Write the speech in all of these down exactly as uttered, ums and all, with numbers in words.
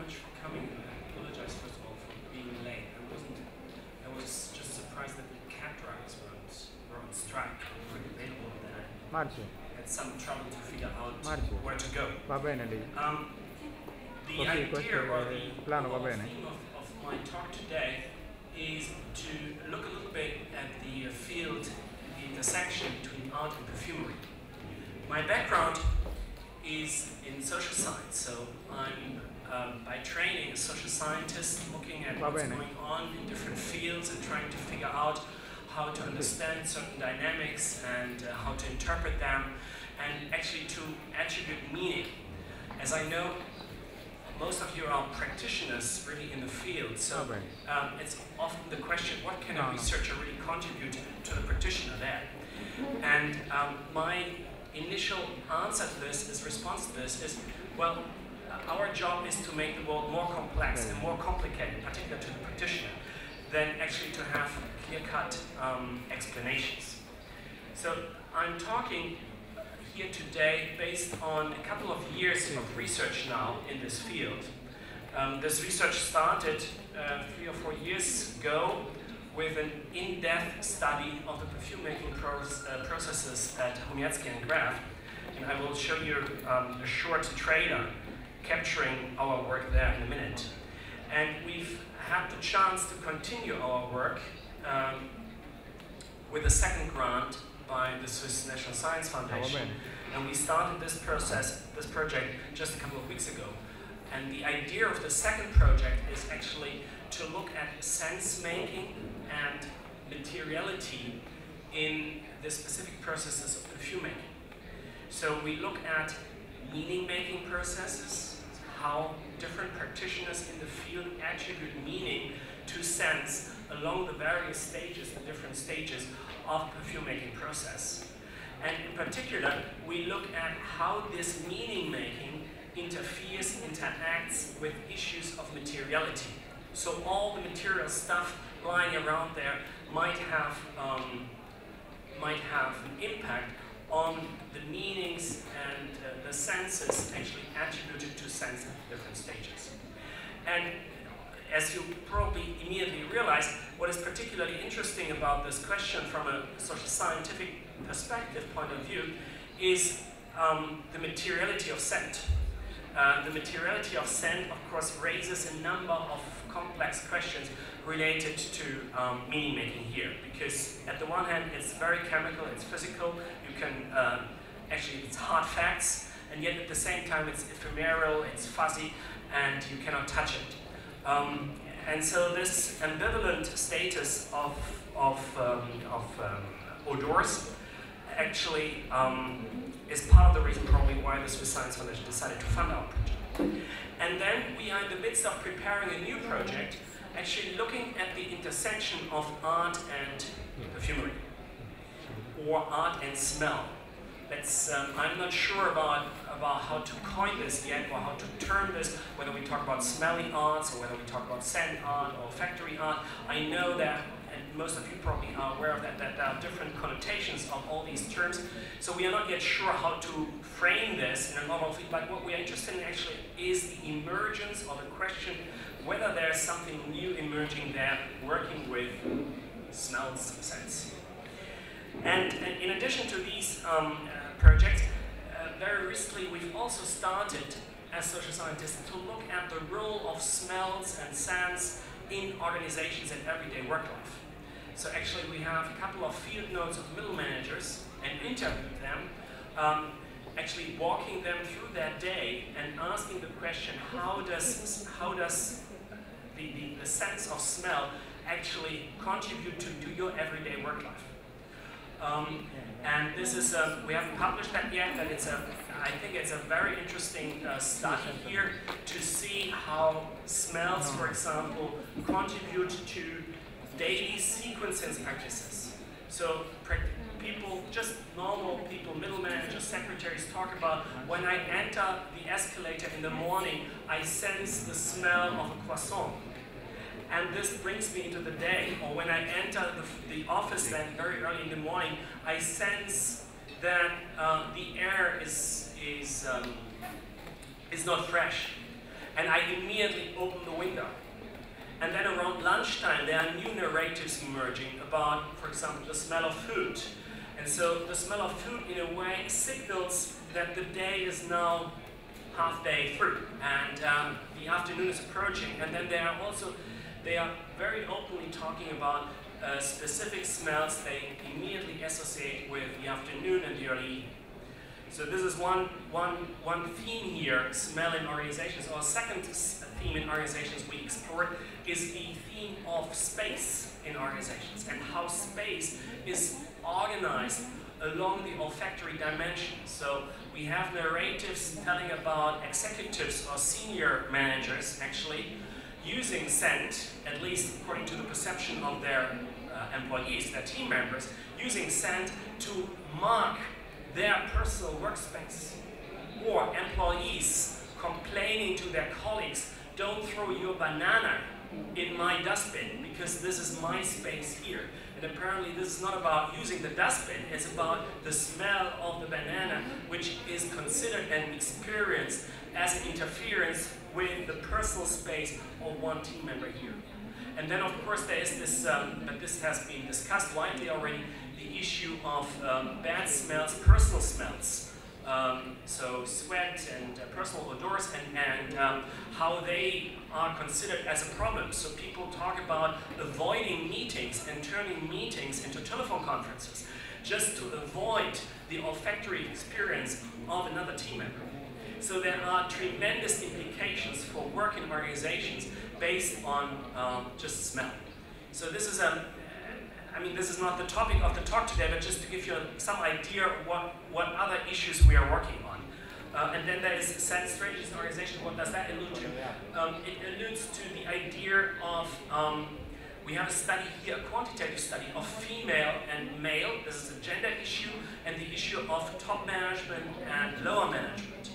much for coming. I apologize first of all for being late. I wasn't. I was just surprised that the cab drivers were on, were on strike. They weren't available, and then I had some trouble to figure out Marcio. where to go. Va bene lì. Um, the Così, idea or the plano va bene. theme of, of my talk today is to look a little bit at the field, the intersection between art and perfumery. My background is in social science, so I'm um, by training a social scientist, looking at what's going on in different fields and trying to figure out how to understand certain dynamics and uh, how to interpret them, and actually to attribute meaning. As I know, most of you are practitioners really in the field, so um, it's often the question, what can a researcher really contribute to the practitioner there? And um, my initial answer to this, is response to this is, well, our job is to make the world more complex and more complicated, particularly to the practitioner, than actually to have clear-cut um, explanations. So I'm talking here today based on a couple of years of research now in this field. Um, this research started uh, three or four years ago with an in-depth study of the perfume making pros, uh, processes at Chomietzky and Graf. And I will show you um, a short trailer capturing our work there in a minute. And we've had the chance to continue our work um, with a second grant by the Swiss National Science Foundation. And we started this process, this project, just a couple of weeks ago. And the idea of the second project is actually to look at sense making and materiality in the specific processes of perfume making. So we look at meaning making processes, how different practitioners in the field attribute meaning to sense along the various stages, the different stages of the perfume making process. And in particular, we look at how this meaning making interferes, interacts with issues of materiality. So all the material stuff lying around there might have, um, might have an impact on the meanings and uh, the senses actually attributed to sense at different stages. And as you probably immediately realize, what is particularly interesting about this question from a social scientific perspective point of view is um, the materiality of scent. Uh, the materiality of scent, of course, raises a number of complex questions related to um, meaning making here, because at the one hand it's very chemical, it's physical, you can uh, actually, it's hard facts, and yet at the same time it's ephemeral, it's fuzzy, and you cannot touch it. Um, and so this ambivalent status of, of, um, of um, odors actually um, is part of the reason probably why the Swiss Science Foundation decided to fund our project. And then we are in the midst of preparing a new project, actually looking at the intersection of art and perfumery, or art and smell. That's, um, I'm not sure about, about how to coin this yet, or how to term this, whether we talk about smelling arts, or whether we talk about scent art, or factory art. I know that, and most of you probably are aware of that, that there are different connotations of all these terms. So we are not yet sure how to frame this in a normal field, but what we are interested in actually is the emergence of a question whether there's something new emerging there working with smells, scents. And, and in addition to these um, uh, projects, uh, very recently we've also started as social scientists to look at the role of smells and scents in organizations and everyday work life. So actually we have a couple of field notes of middle managers and interviewed them, um, actually walking them through their day and asking the question, how does, how does the, the, the sense of smell actually contribute to, to your everyday work life? Um, and this is, a, we haven't published that yet, but it's a, I think it's a very interesting uh, study here to see how smells, for example, contribute to daily sequencing practices. So people, just normal people, middle managers, secretaries talk about, when I enter the escalator in the morning, I sense the smell of a croissant. And this brings me into the day, or when I enter the, the office then very early in the morning, I sense that uh, the air is, is, um, is not fresh. and I immediately open the window. And then around lunchtime, there are new narratives emerging about, for example, the smell of food. And so the smell of food, in a way, signals that the day is now half day through, and um, the afternoon is approaching. And then they are also, they are very openly talking about uh, specific smells they immediately associate with the afternoon and the early evening. So this is one, one, one theme here, smell in organizations. Our second theme in organizations we explored is the theme of space in organizations and how space is organized along the olfactory dimension. So we have narratives telling about executives or senior managers actually using scent, at least according to the perception of their uh, employees, their team members, using scent to mark their personal workspace. Or employees complaining to their colleagues, don't throw your banana in my dustbin because this is my space here. And apparently this is not about using the dustbin, it's about the smell of the banana, which is considered and experienced as an interference with the personal space of one team member here. And then of course there is this, um, but this has been discussed widely already, the issue of um, bad smells, personal smells. Um, so sweat and uh, personal odors, and, and um, how they are considered as a problem. So people talk about avoiding meetings and turning meetings into telephone conferences just to avoid the olfactory experience of another team member. So there are tremendous implications for work in organizations based on um, just smell. So this is a I mean, this is not the topic of the talk today, but just to give you some idea of what, what other issues we are working on. Uh, and then there is scent strategies in organization. What does that allude to? Um, it alludes to the idea of, um, we have a study here, a quantitative study of female and male. This is a gender issue, and the issue of top management and lower management.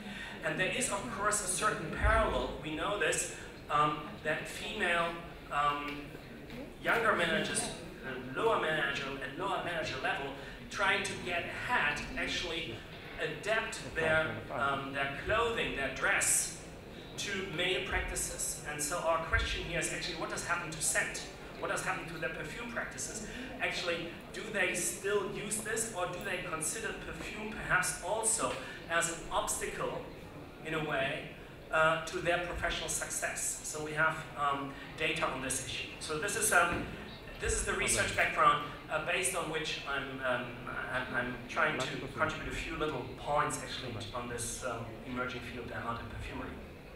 And there is, of course, a certain parallel, we know this, um, that female um, younger managers, lower manager and lower manager level, trying to get ahead, actually adapt their, um, their clothing, their dress, to male practices. And so our question here is actually, what does happen to scent? What does happen to their perfume practices? Actually, do they still use this, or do they consider perfume perhaps also as an obstacle, in a way, uh, to their professional success? So we have um, data on this issue. So this is um, This is the research background uh, based on which I'm, um, I'm, I'm trying to contribute a few little points actually on this um, emerging field, art and perfumery.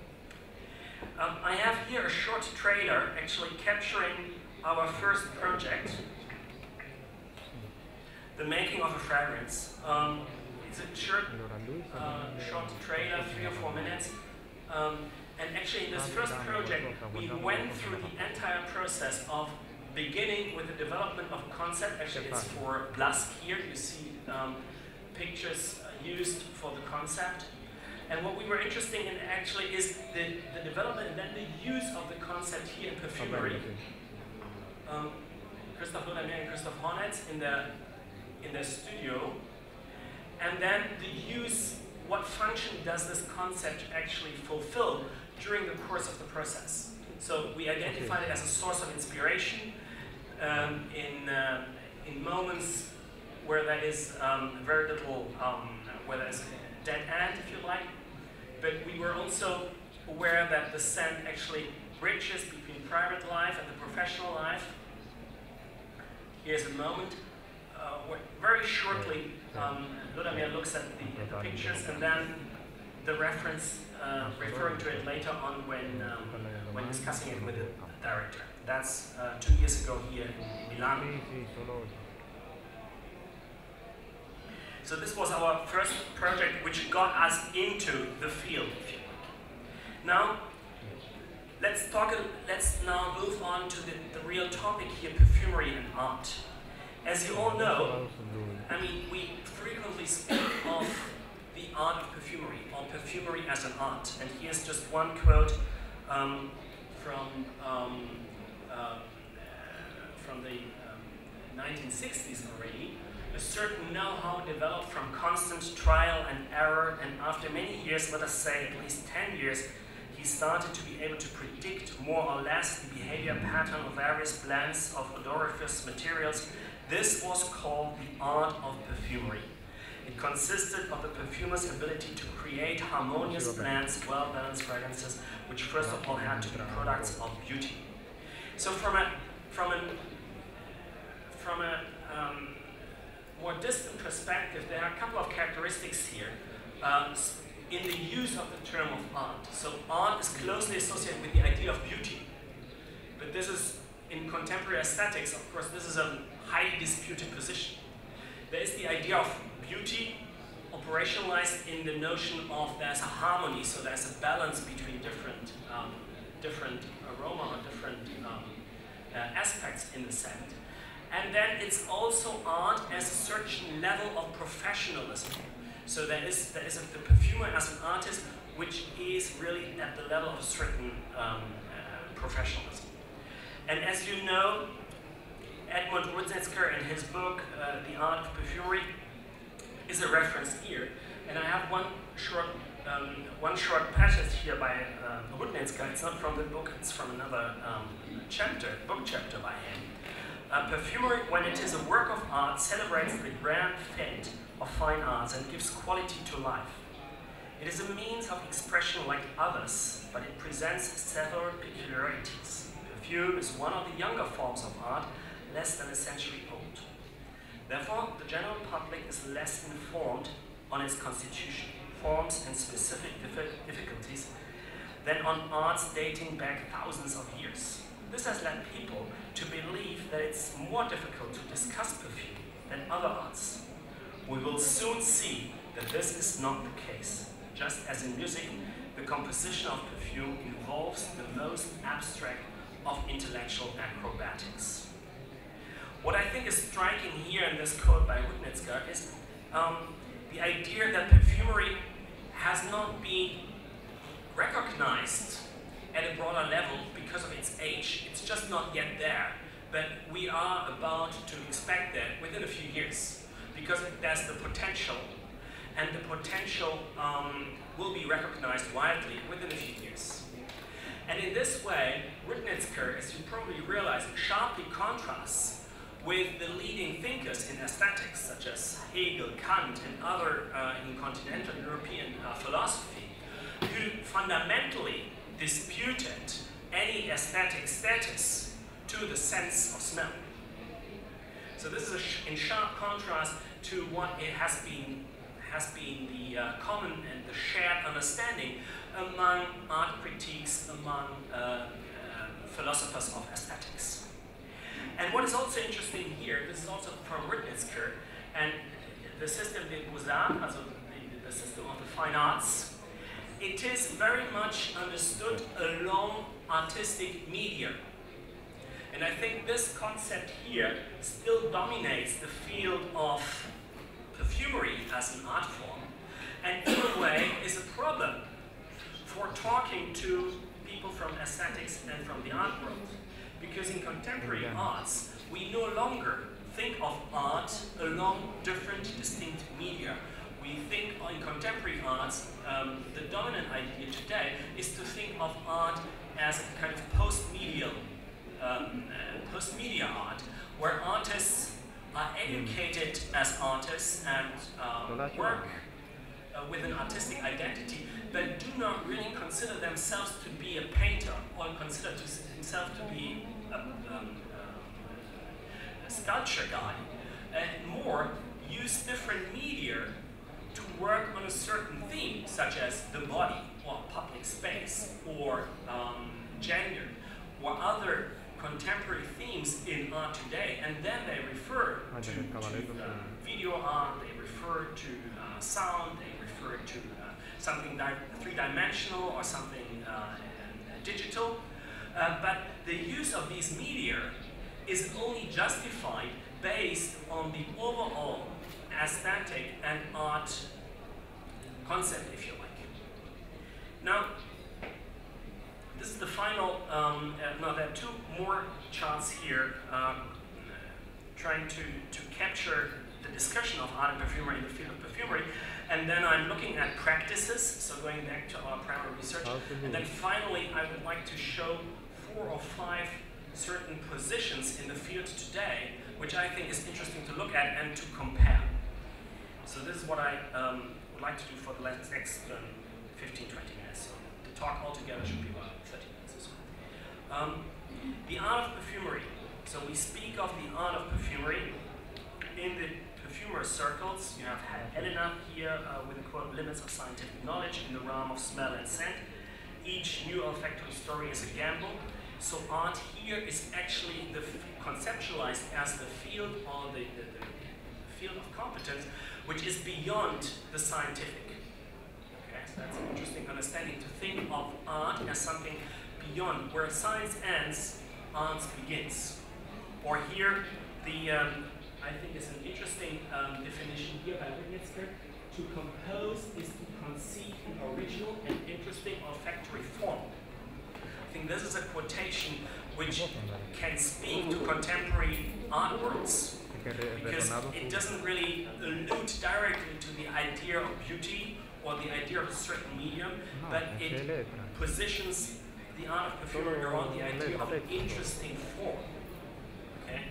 Um, I have here a short trailer actually capturing our first project, the making of a fragrance. Um, it's a short, uh, short trailer, three or four minutes. Um, and actually in this first project, we went through the entire process of beginning with the development of concept. Actually, it's for Blask here. You see um, pictures uh, used for the concept. And what we were interested in actually is the, the development and then the use of the concept here in perfumery. Um, Christoph Noppeney and Christoph Hornetz in the in their studio. And then the use, what function does this concept actually fulfill during the course of the process? So we identified it as a source of inspiration um, in, uh, in moments where there is um, very little, um, where there is a dead end, if you like. But we were also aware that the scent actually bridges between private life and the professional life. Here's a moment uh, where very shortly um, Ludamir looks at the, at the pictures, and then the reference uh, referring to it later on when um, when discussing it with the director. That's uh, two years ago here in Milan. So this was our first project which got us into the field, if you like. Now, let's talk, let's now move on to the, the real topic here, perfumery and art. As you all know, I mean, we frequently speak of the art of perfumery, or perfumery as an art. And here's just one quote um, from um, uh, from the um, nineteen sixties already. A certain know-how developed from constant trial and error, and after many years, let us say at least ten years, he started to be able to predict more or less the behavior pattern of various blends of odoriferous materials. This was called the art of perfumery. It consisted of the perfumer's ability to create harmonious blends, well-balanced fragrances, which first of all had to be products of beauty. So from a from an from a um, more distant perspective, there are a couple of characteristics here um, in the use of the term of art. So art is closely associated with the idea of beauty, but this is in contemporary aesthetics. Of course, this is a highly disputed position. There is the idea of beauty operationalized in the notion of there's a harmony, so there's a balance between different, um, different aroma or different um, uh, aspects in the scent. And then it's also art as a certain level of professionalism. So there is, there is a, the perfumer as an artist which is really at the level of a certain um, uh, professionalism. And as you know, Edmund Rudnitzer in his book, uh, The Art of Perfumery, is a reference here. And I have one short, um, one short passage here by uh, Rudnitzer. It's not from the book, it's from another um, chapter, book chapter by him. Uh, perfumery, when it is a work of art, celebrates the grand fete of fine arts and gives quality to life. It is a means of expression like others, but it presents several peculiarities. Perfume is one of the younger forms of art, less than a century old. Therefore, the general public is less informed on its constitution, forms, and specific difficulties than on arts dating back thousands of years. This has led people to believe that it's more difficult to discuss perfume than other arts. We will soon see that this is not the case. Just as in music, the composition of perfume involves the most abstract of intellectual acrobatics. What I think is striking here in this quote by Rudnitzer is um, the idea that perfumery has not been recognized at a broader level because of its age. It's just not yet there, but we are about to expect that within a few years because there's the potential, and the potential um, will be recognized widely within a few years. And in this way, Rudnitzer, as you probably realize, sharply contrasts with the leading thinkers in aesthetics, such as Hegel, Kant, and other uh, in continental European uh, philosophy, who fundamentally disputed any aesthetic status to the sense of smell. So this is a sh in sharp contrast to what it has been has been the uh, common and the shared understanding among art critiques, among uh, uh, philosophers of aesthetics. And what is also interesting here, this is also from Rudnitzer, and the system des beaux-arts, also the, the system of the fine arts, it is very much understood along artistic media. And I think this concept here still dominates the field of perfumery as an art form, and in a way is a problem for talking to people from aesthetics and from the art world. Because in contemporary arts, we no longer think of art along different distinct media. We think in contemporary arts, um, the dominant idea today is to think of art as a kind of post-medial, um, uh, post-media art, where artists are educated as artists and um, work uh, with an artistic identity, but do not really consider themselves to be a painter or consider to himself to be a, um, a sculpture guy, and more use different media to work on a certain theme, such as the body, or public space, or um, gender, or other contemporary themes in art today, and then they refer to, to uh, video art, they refer to uh, sound, they refer to uh, something three-dimensional or something uh, digital. Uh, but the use of these media is only justified based on the overall aesthetic and art concept, if you like. Now, this is the final, um, uh, no, there are two more charts here um, trying to, to capture the discussion of art and perfumery in the field of perfumery. And then I'm looking at practices, so going back to our primary research. And then finally, I would like to show four or five certain positions in the field today, which I think is interesting to look at and to compare. So this is what I um, would like to do for the next um, fifteen, twenty minutes. So the talk altogether should be about thirty minutes or so. Um, the art of perfumery. So we speak of the art of perfumery in the perfumer circles. You have Helena here uh, with the quote, "Limits of scientific knowledge in the realm of smell and scent. Each new olfactory story is a gamble." So art here is actually the conceptualized as the field or the, the, the field of competence, which is beyond the scientific. Okay, so that's an interesting understanding, to think of art as something beyond, where science ends, art begins. Or here, the um, I think is an interesting um, definition here by Wittgenstein. To compose is to conceive an original and interesting olfactory form. I think this is a quotation which can speak to contemporary artworks, because it doesn't really allude directly to the idea of beauty or the idea of a certain medium, but it positions the art of perfumery around the idea of an interesting form. Okay?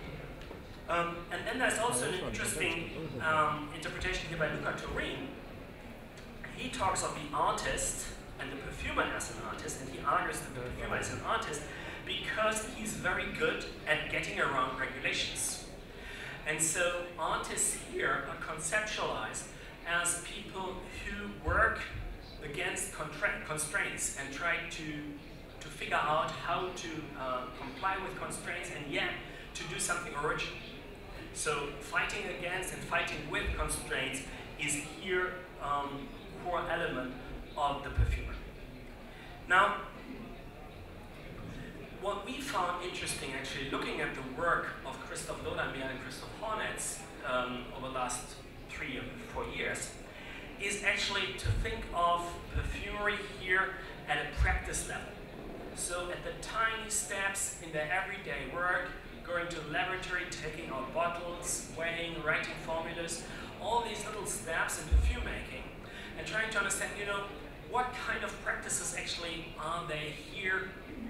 Um, and then there's also an interesting um, interpretation here by Luca Turin. He talks of the artist and the perfumer as an artist, and he argues that the perfumer is an artist because he's very good at getting around regulations. And so artists here are conceptualized as people who work against constraints and try to, to figure out how to uh, comply with constraints and yet to do something original. So fighting against and fighting with constraints is here um, core element of the perfumer. Now, what we found interesting, actually, looking at the work of Christoph Lodermeer and Christoph Hornetz um, over the last three or four years, is actually to think of perfumery here at a practice level. So at the tiny steps in their everyday work, going to the laboratory, taking out bottles, weighing, writing formulas, all these little steps in perfume making, and trying to understand, you know, what kind of practices actually are they here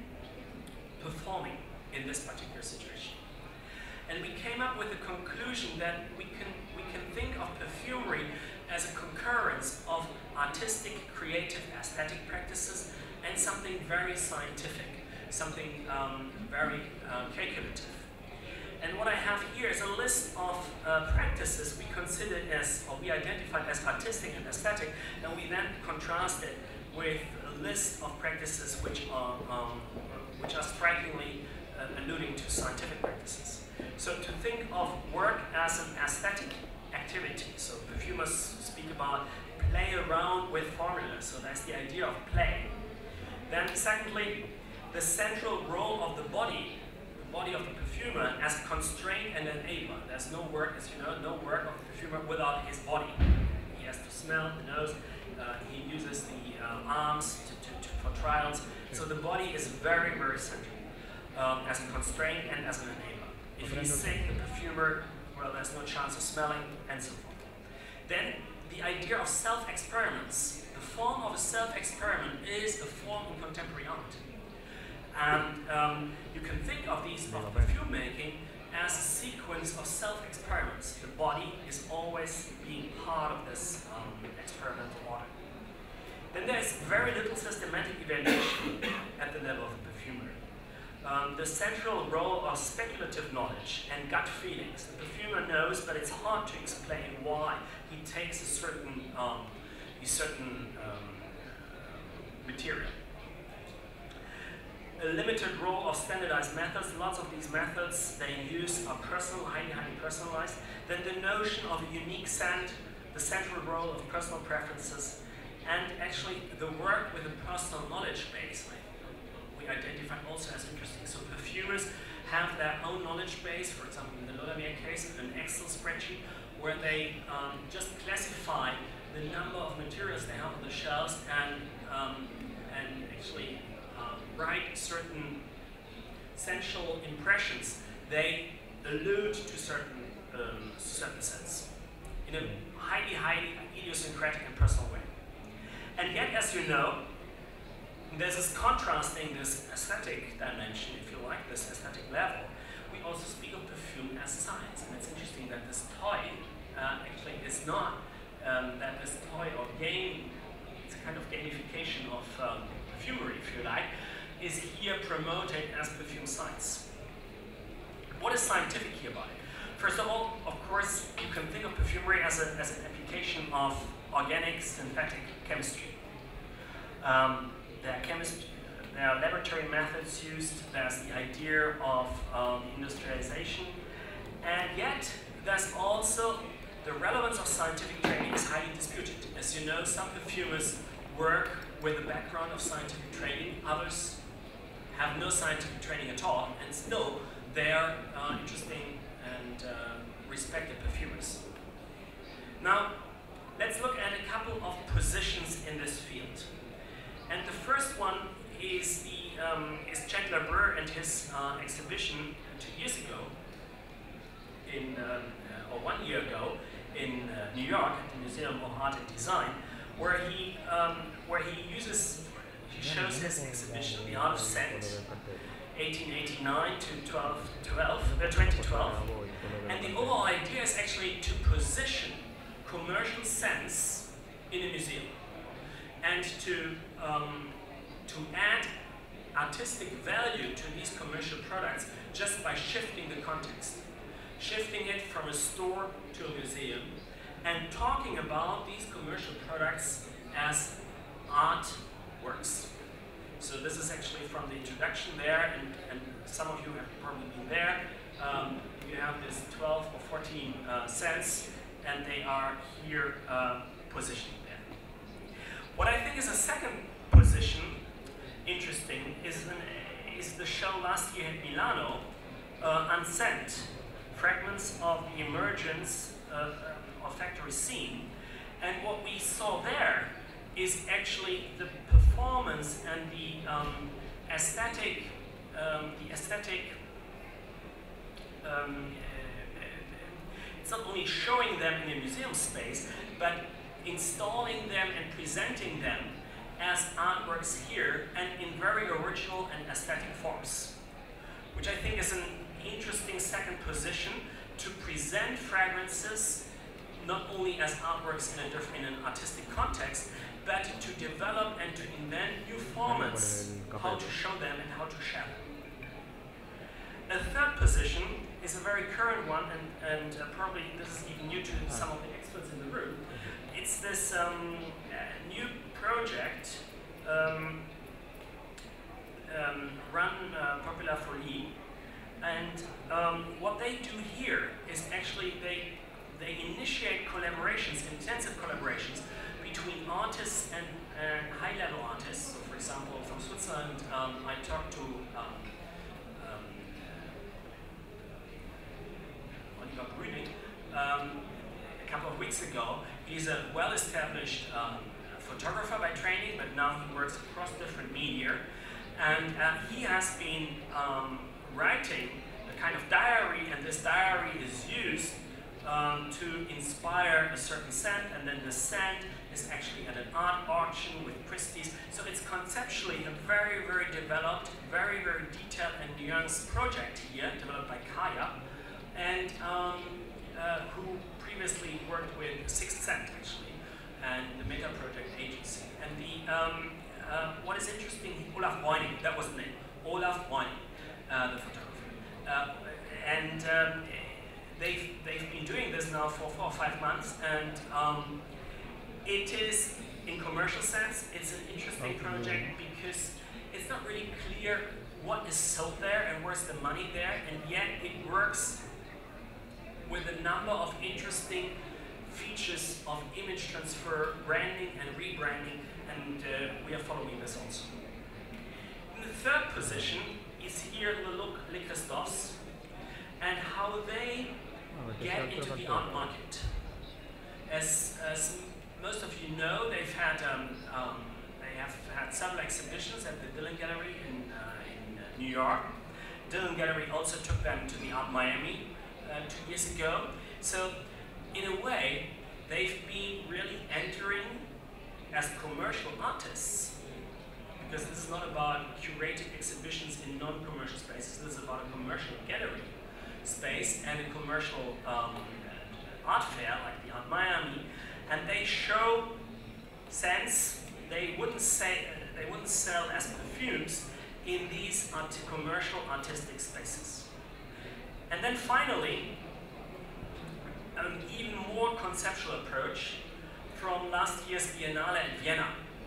performing in this particular situation. And we came up with the conclusion that we can, we can think of perfumery as a concurrence of artistic, creative, aesthetic practices and something very scientific, something um, very uh, calculative. And what I have here is a list of uh, practices we considered as, or we identified as artistic and aesthetic, and we then contrast it with a list of practices which are, um, which are strikingly uh, alluding to scientific practices. So to think of work as an aesthetic activity, so perfumers speak about play around with formulas, so that's the idea of play. Then secondly, the central role of the body, the body of the perfumer as a constraint and enabler. There's no work, as you know, no work of the perfumer without his body. He has to smell the nose, uh, he uses the uh, arms to, to, to, for trials. So the body is very, very central um, as a constraint and as an enabler. If he's sick, the perfumer, well, there's no chance of smelling, and so forth. Then the idea of self-experiments. The form of a self-experiment is a form in contemporary art. And um, you can think of these, of perfume making, as a sequence of self-experiments. The body is always being part of this um, experimental order. Then there's very little systematic evaluation at the level of the perfumer. Um, the central role of speculative knowledge and gut feelings. The perfumer knows, but it's hard to explain why he takes a certain, um, a certain um, material. A limited role of standardized methods. Lots of these methods they use are personal, highly, highly personalized. Then the notion of a unique scent, the central role of personal preferences, and actually the work with a personal knowledge base, we identify also as interesting. So perfumers have their own knowledge base, for example in the Lodermeer case, an Excel spreadsheet, where they um, just classify the number of materials they have on the shelves and, um, and actually uh, write certain sensual impressions. They allude to certain, um, certain scents in a highly, highly idiosyncratic and personal way. And yet, as you know, there's this contrasting this aesthetic dimension, if you like, this aesthetic level. We also speak of perfume as science, and it's interesting that this toy uh, actually is not um, that this toy or game, it's a kind of gamification of um, perfumery, if you like, is here promoted as perfume science. What is scientific here by? First of all, of course, you can think of perfumery as, a, as an application of organic synthetic chemistry. Um, there, are chemist there are laboratory methods used, there's the idea of um, industrialization, and yet there's also the relevance of scientific training is highly disputed. As you know, some perfumers work with a background of scientific training, others have no scientific training at all, and still they are uh, interesting and uh, respected perfumers. Now, let's look at a couple of positions in this field. And the first one is the um, is Chandler Burr and his uh, exhibition two years ago, in uh, or one year ago, in uh, New York at the Museum of Art and Design, where he um, where he uses he shows his exhibition, The Art of Scent, eighteen eighty-nine to twenty twelve, and the overall idea is actually to position commercial scents in a museum and to um, to add artistic value to these commercial products just by shifting the context, shifting it from a store to a museum, and talking about these commercial products as art works. So this is actually from the introduction there, and, and some of you have probably been there. Um, you have this twelve or fourteen uh, scents, and they are here uh, positioned there. What I think is a second position interesting is, an, is the show last year in Milano, uh, Unscent, Fragments of the Emergence uh, of Factory Scene. And what we saw there is actually the performance and the um, aesthetic, um, the aesthetic, um, uh, it's not only showing them in a museum space, but installing them and presenting them as artworks here and in very original and aesthetic forms, which I think is an interesting second position to present fragrances not only as artworks in a different, in an artistic context, but to develop and to invent new formats, how to show them and how to share them. A third position is a very current one, and, and uh, probably this is even new to some of the experts in the room. It's this um, uh, new project um, um, run uh, Popular Folie, and um, what they do here is actually they they initiate collaborations, intensive collaborations between artists and uh, high-level artists. So, for example, from Switzerland, um, I talked to um, um, Oliver Brüning um, a couple of weeks ago. He's a well-established um, photographer by training, but now he works across different media. And uh, he has been um, writing a kind of diary, and this diary is used um, to inspire a certain scent, and then the scent is actually at an art auction with Christie's. So it's conceptually a very, very developed, very, very detailed and nuanced project here, developed by Kaya, and um, uh, who previously worked with Sixth Scent, actually, and the Meta Project Agency. And the um, uh, what is interesting, Olaf Weining, that was the name, Olaf Weining, uh, the photographer. Uh, and um, they've, they've been doing this now for four or five months, and um, it is, in commercial sense, it's an interesting project because it's not really clear what is sold there and where's the money there, and yet it works with a number of interesting features of image transfer, branding and rebranding, and uh, we are following this also. In the third position is here the look Liquorstores and how they get into the art market. As, as most of you know, they've had um, um, they have had several exhibitions at the Dillon Gallery in, uh, in uh, New York. Dillon Gallery also took them to the Art Miami uh, two years ago. So, in a way, they've been really as commercial artists, because this is not about curated exhibitions in non-commercial spaces, this is about a commercial gallery space and a commercial um, art fair like the Art Miami, and they show scents they wouldn't say they wouldn't sell as perfumes in these art commercial artistic spaces. And then finally, an even more conceptual approach from last year's Biennale in Vienna,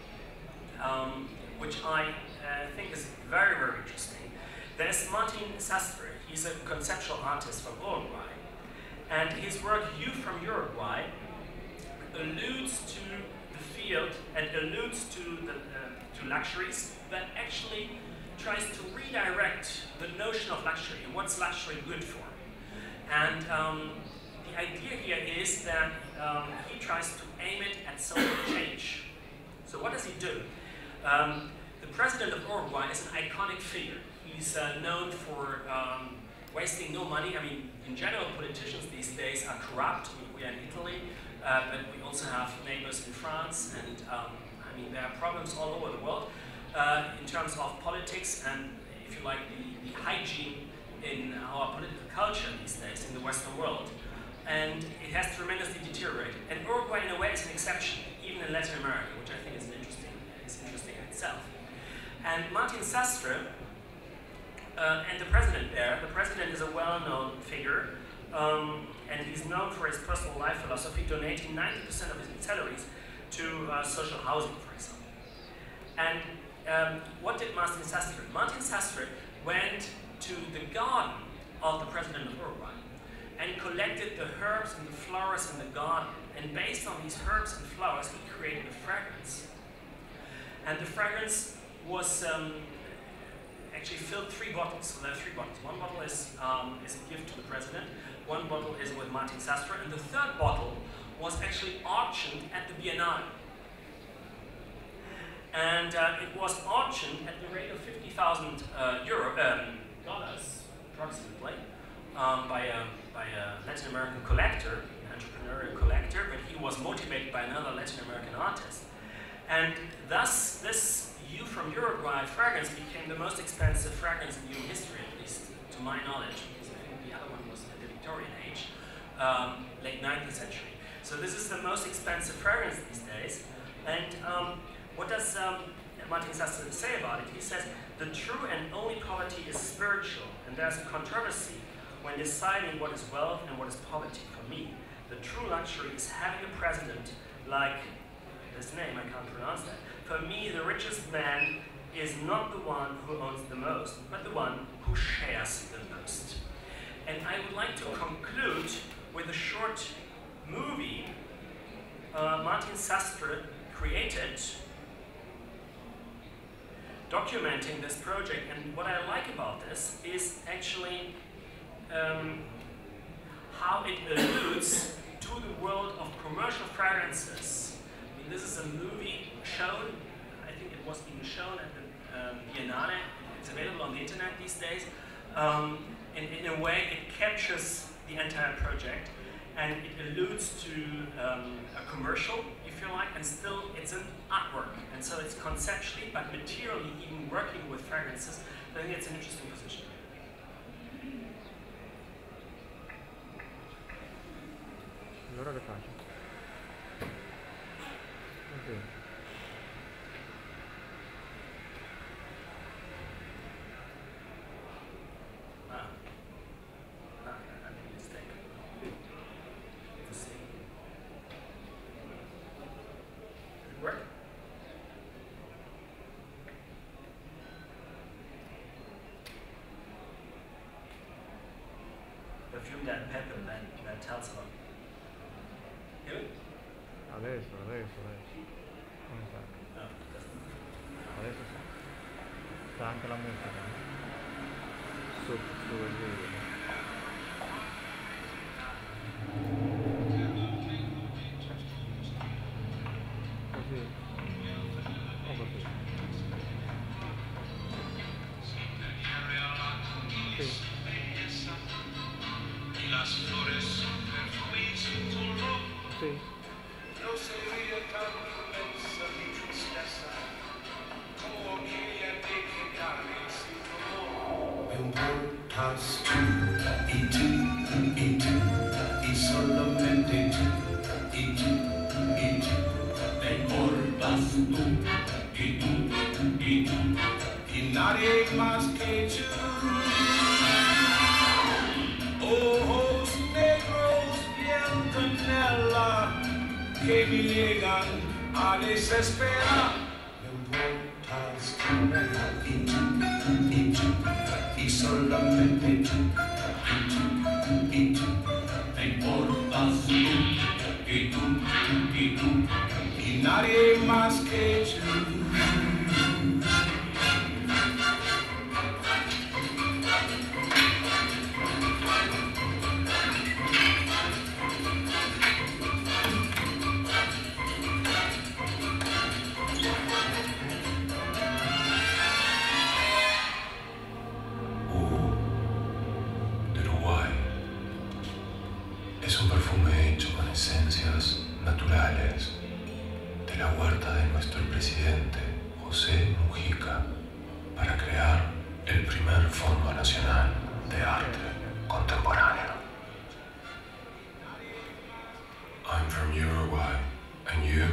um, which I uh, think is very, very interesting. There's Martin Sastre. He's a conceptual artist from Uruguay, and his work, You from Uruguay, alludes to the field and alludes to, the, uh, to luxuries, but actually tries to redirect the notion of luxury and what's luxury good for. And um, the idea here is that um, he tries to aim it at social change. So what does he do? Um, the president of Uruguay is an iconic figure. He's uh, known for um, wasting no money. I mean, in general, politicians these days are corrupt. We, we are in Italy, uh, but we also have neighbors in France, and um, I mean, there are problems all over the world uh, in terms of politics and, if you like, the, the hygiene in our political culture these days in the Western world. And it has tremendously deteriorated. And Uruguay, in a way, is an exception, even in Latin America, which I think is interesting, is interesting in itself. And Martin Sastre, uh, and the president there, the president is a well-known figure, um, and he's known for his personal life philosophy, donating ninety percent of his salaries to uh, social housing, for example. And um, what did Martin Sastre? Martin Sastre went to the garden of the president of Uruguay and collected the herbs and the flowers in the garden. And based on these herbs and flowers, he created a fragrance. And the fragrance was um, actually filled three bottles. So there are three bottles. One bottle is, um, is a gift to the president. One bottle is with Martin Sastre. And the third bottle was actually auctioned at the Biennale. And uh, it was auctioned at the rate of fifty thousand uh, euro, um, dollars, approximately, um, by, a, by a Latin American collector, an entrepreneurial collector, but he was motivated by another Latin American artist. And thus, this You from Uruguay fragrance became the most expensive fragrance in human history, at least to my knowledge, because I think the other one was in the Victorian age, um, late nineteenth century. So this is the most expensive fragrance these days. And um, what does um, Martin Sastre say about it? He says, the true and only poverty is spiritual, and there's a controversy when deciding what is wealth and what is poverty. For me, the true luxury is having a president like this name, I can't pronounce that. For me, the richest man is not the one who owns the most, but the one who shares the most. And I would like to conclude with a short movie uh, Martin Sastre created, documenting this project. And what I like about this is actually um, how it alludes to the world of commercial fragrances. I mean, this is a movie shown, I think it was being shown at the um, Biennale. It's available on the internet these days. Um, in, in a way, it captures the entire project, and it alludes to um, a commercial, if you like, and still it's an artwork. And so it's conceptually, but materially, even working with fragrances. I think it's an interesting position. Allora che faccio? Ok. Ah. Ah, I made a mistake. Let's see. Did it work? Perfume that pepper that, that tells about. Hear it? Adesso, adesso, adesso. Non sa. No, it doesn't. Adesso sa. Sta anche la musica. Sotto, su il video. Così. O così. Sì. Sì. y tú, y tú, y nadie más que tú. Ojos negros bien canela que me llegan a desesperar. Me importas tu vera y tú, y tú, y solamente tú, y tú, y tú. Me importas tú, y tú, y tú, y nadie más que tú. Es un perfume hecho con esencias naturales de la huerta de nuestro presidente José Mujica para crear el primer Fondo Nacional de Arte Contemporáneo. I'm from Uruguay, and you?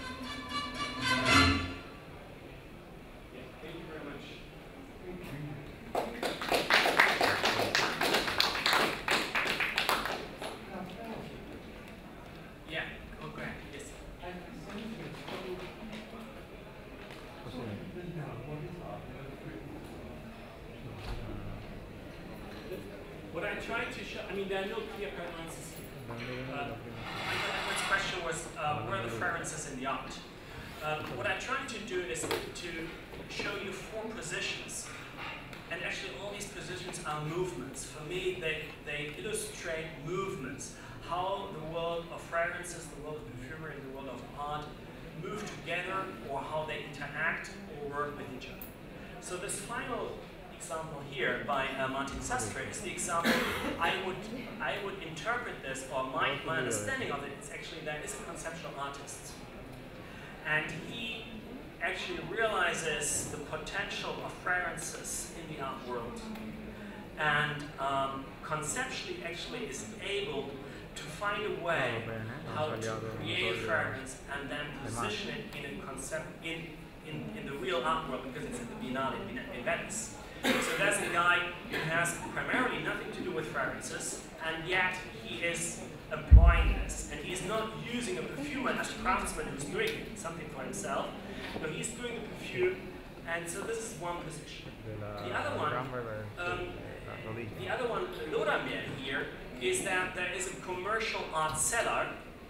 What I tried to show, I mean, there are no clear cut answers here. Uh, my first question was, uh, where are the fragrances in the art? Uh, what I tried to do is to show you four positions. And actually all these positions are movements. For me, they, they illustrate movements. How the world of fragrances, the world of perfumery, and the world of art move together, or how they interact or work with each other. So this final example here by uh, Martin Sastre is the example I would I would interpret this, or my, my understanding of it is actually that it's a conceptual artist. And he actually realizes the potential of fragrances in the art world. And um, conceptually actually is able to find a way how to create a fragrance and then position it in a concept in, in, in the real art world, because it's at the Biennale in Venice. So there's a guy who has primarily nothing to do with fragrances, and yet he is employing this. And he's not using a perfumer as a craftsman who's doing something for himself. No, he's doing the perfume, and so this is one position. The other one, um, the other one, Loramien here, is that there is a commercial art seller,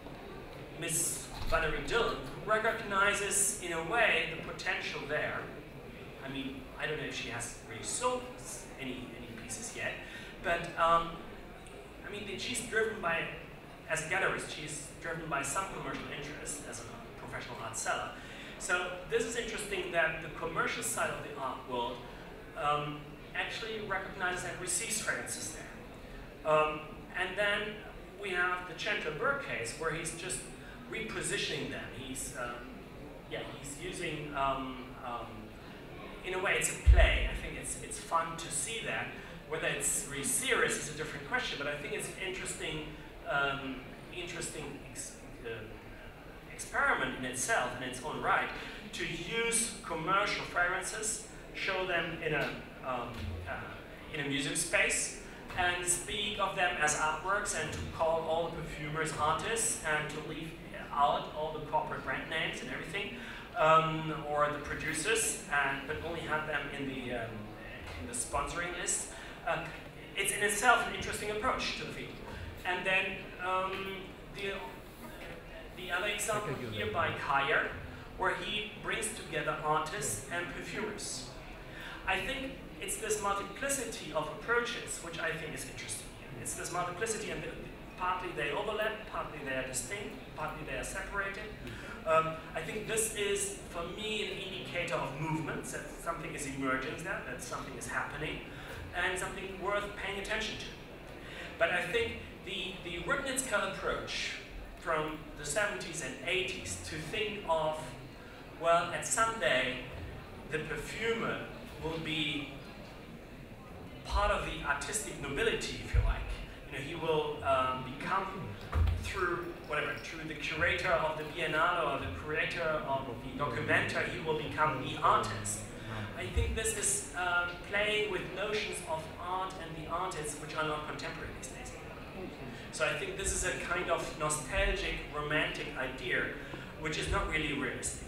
Miss Valerie Dillon, who recognizes in a way the potential there. I mean, I don't know if she has really sold any, any pieces yet, but um, I mean, she's driven by, as a gallerist, she's driven by some commercial interest as a professional art seller. So this is interesting that the commercial side of the art world um, actually recognizes and receives fragrances there. Um, and then we have the Chandler Burr case, where he's just repositioning them. He's, um, yeah, he's using, um, um, in a way, it's a play. I think it's it's fun to see that. Whether it's really serious is a different question, but I think it's an interesting, um, interesting ex uh, experiment in itself, in its own right, to use commercial fragrances, show them in a um, uh, in a museum space, and speak of them as artworks, and to call all the perfumers artists, and to leave out all the corporate brand names and everything. Um, or the producers, and but only have them in the um, in the sponsoring list. Uh, it's in itself an interesting approach to the field. And then um, the the other example here by Kayer, where he brings together artists and perfumers. I think it's this multiplicity of approaches which I think is interesting here. It's this multiplicity, and the, partly they overlap, partly they are distinct, partly they are separated. Um, I think this is, for me, an indicator of movements, that something is emerging there, that something is happening, and something worth paying attention to. But I think the, the Rudnitzer approach from the seventies and eighties to think of, well, at some day, the perfumer will be part of the artistic nobility, if you like. You know, he will um, become through whatever, through the curator of the Biennale or the curator of the documenta, he will become the artist. I think this is uh, playing with notions of art and the artists which are not contemporary these days. So I think this is a kind of nostalgic, romantic idea which is not really realistic.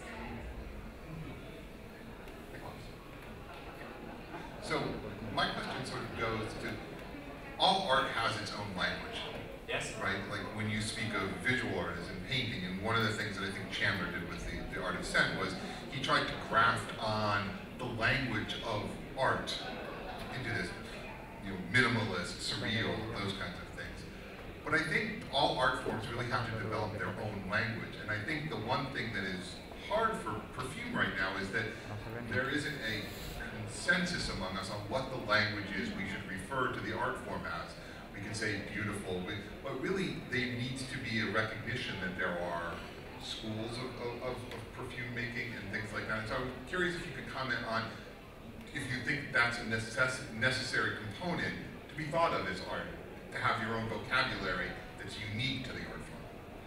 So my question sort of goes to, all art has its own language. Yes. Right? Like when you speak of visual art as in painting, and one of the things that I think Chandler did with the, the Art of Scent was he tried to graft on the language of art into this, you know, minimalist, surreal, those kinds of things. But I think all art forms really have to develop their own language. And I think the one thing that is hard for perfume right now is that there isn't a consensus among us on what the language is we should refer to the art form as. We can say beautiful, but really there needs to be a recognition that there are schools of, of, of perfume making and things like that. And so I'm curious if you could comment on if you think that's a necess necessary component to be thought of as art, to have your own vocabulary that's unique to the art form.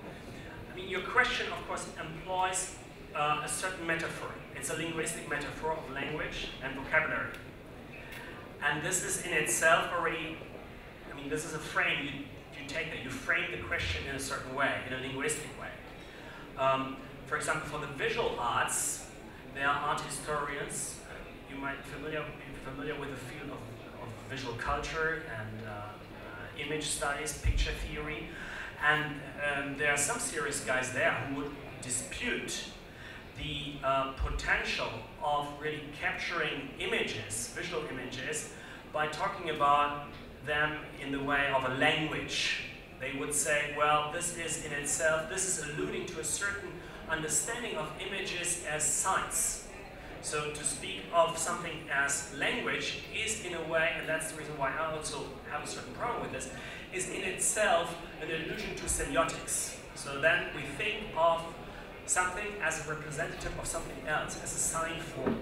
I mean, your question, of course, employs uh, a certain metaphor. It's a linguistic metaphor of language and vocabulary. And this is in itself already, I mean, this is a frame, you, you take that, you frame the question in a certain way, in a linguistic way. Um, for example, for the visual arts, there are art historians. You might familiar, be familiar with the field of, of visual culture and uh, uh, image studies, picture theory. And um, there are some serious guys there who would dispute the uh, potential of really capturing images, visual images, by talking about them in the way of a language. They would say, well, this is in itself, this is alluding to a certain understanding of images as signs. So to speak of something as language is in a way, and that's the reason why I also have a certain problem with this, is in itself an allusion to semiotics. So then we think of something as a representative of something else, as a sign form.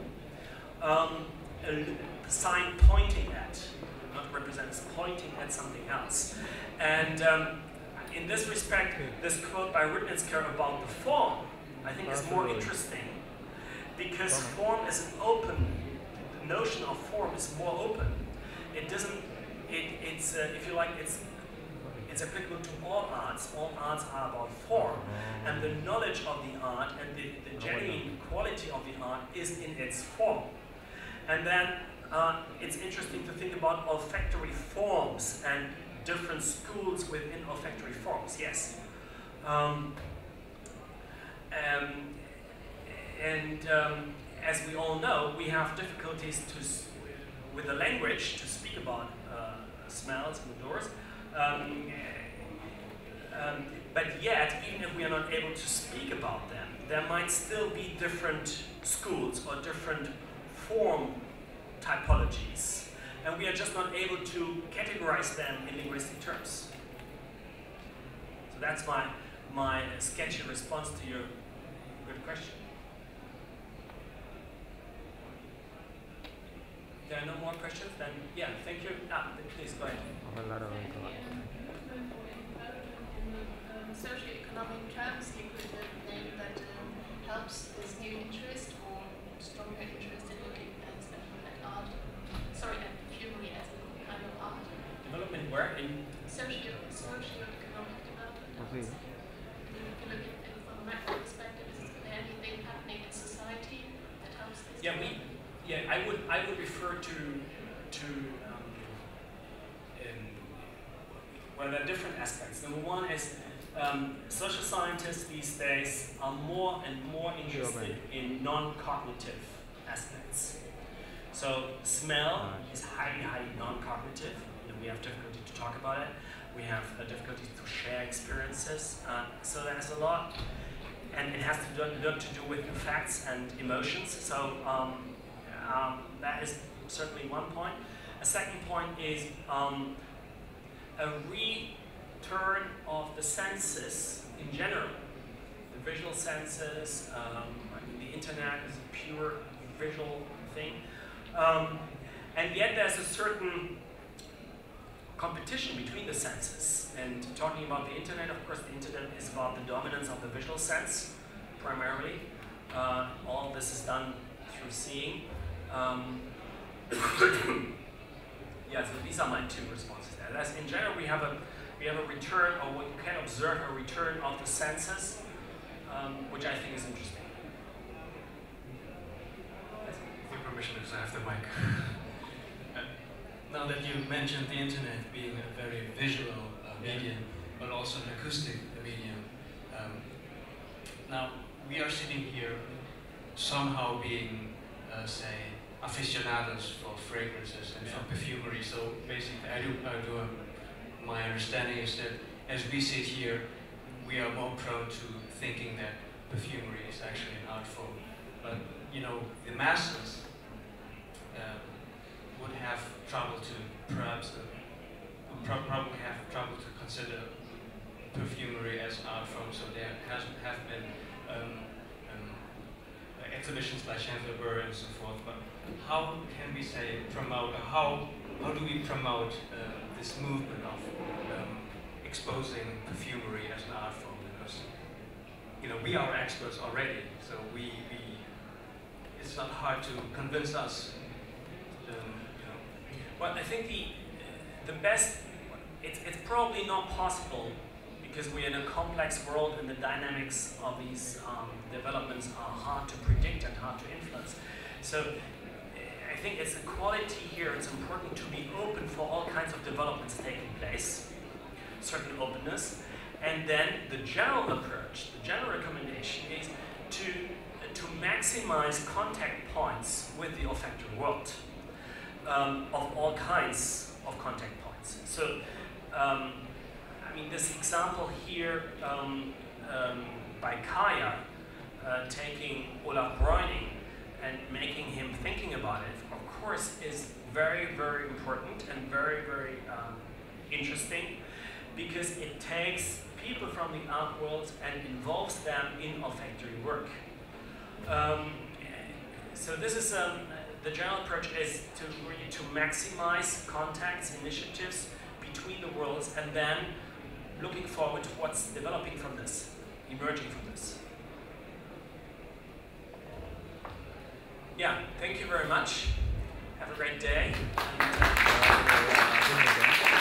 Um, a sign pointing at, not represents, pointing at something else. And um, in this respect, this quote by Rudnitzer about the form, I think is more interesting, because form is an open, the notion of form is more open. It doesn't, it, it's, uh, if you like, it's It's applicable to all arts. All arts are about form. And the knowledge of the art and the, the genuine quality of the art is in its form. And then uh, it's interesting to think about olfactory forms and different schools within olfactory forms, yes. Um, um, and um, as we all know, we have difficulties to, with the language to speak about uh, smells and odors. Um, um, but yet, even if we are not able to speak about them, there might still be different schools or different form typologies, and we are just not able to categorize them in linguistic terms. So that's my, my sketchy response to your good question. There are no more questions? Then, yeah, thank you. Ah, please go ahead. Socioeconomic terms, you could uh, name that um, helps this new interest or stronger interest in looking at, at art, sorry, at perfumery as a kind of art. Development where? In Socio, socioeconomic development. If you look at it from a macro perspective, is there anything happening in society that helps this? Yeah, we. Yeah, I would. I would refer to to. Um, in, well, there are different aspects. Number one is um, social scientists these days are more and more interested in non-cognitive aspects. So smell is highly, highly non-cognitive. You know, we have difficulty to talk about it. We have uh, difficulty to share experiences. Uh, so there's a lot, and it has to do, to do with facts and emotions. So. Um, Um, that is certainly one point. A second point is um, a return of the senses in general. The visual senses, um, I mean, the internet is a pure visual thing. Um, and yet there's a certain competition between the senses. And talking about the internet, of course, the internet is about the dominance of the visual sense, primarily. Uh, all this is done through seeing. Um, yeah, so these are my two responses there. As in general, we have a we have a return, or we can observe a return of the senses, um, which I think is interesting. With your permission, because I have the mic. uh, now that you mentioned the internet being a very visual uh, medium, but also an acoustic medium, um, now we are sitting here somehow being, uh, say, aficionados for fragrances and for perfumery. So basically, I do, I do um, my understanding is that as we sit here, we are more prone to thinking that perfumery is actually an art form. But you know, the masses uh, would have trouble to perhaps uh, would pro probably have trouble to consider perfumery as an art form. So there has have been um, um, exhibitions like Chancellor Bern and so forth. But how can we say promote? Or how how do we promote uh, this movement of um, exposing perfumery as an art form? Because you know we are experts already, so we, we it's not hard to convince us. Um, you know. Well, I think the the best it's it's probably not possible because we're in a complex world and the dynamics of these um, developments are hard to predict and hard to influence. So I think it's a quality here. It's important to be open for all kinds of developments taking place, certain openness, and then the general approach, the general recommendation is to to maximize contact points with the olfactory world, um, of all kinds of contact points. So, um, I mean, this example here um, um, by Kaya, uh, taking Olaf Breuning and making him thinking about it, of course, is very, very important and very, very um, interesting, because it takes people from the art world and involves them in olfactory work. Um, so this is um, the general approach is to really to maximize contacts, initiatives between the worlds, and then looking forward to what's developing from this, emerging from this. Yeah, thank you very much. Have a great day. And, uh,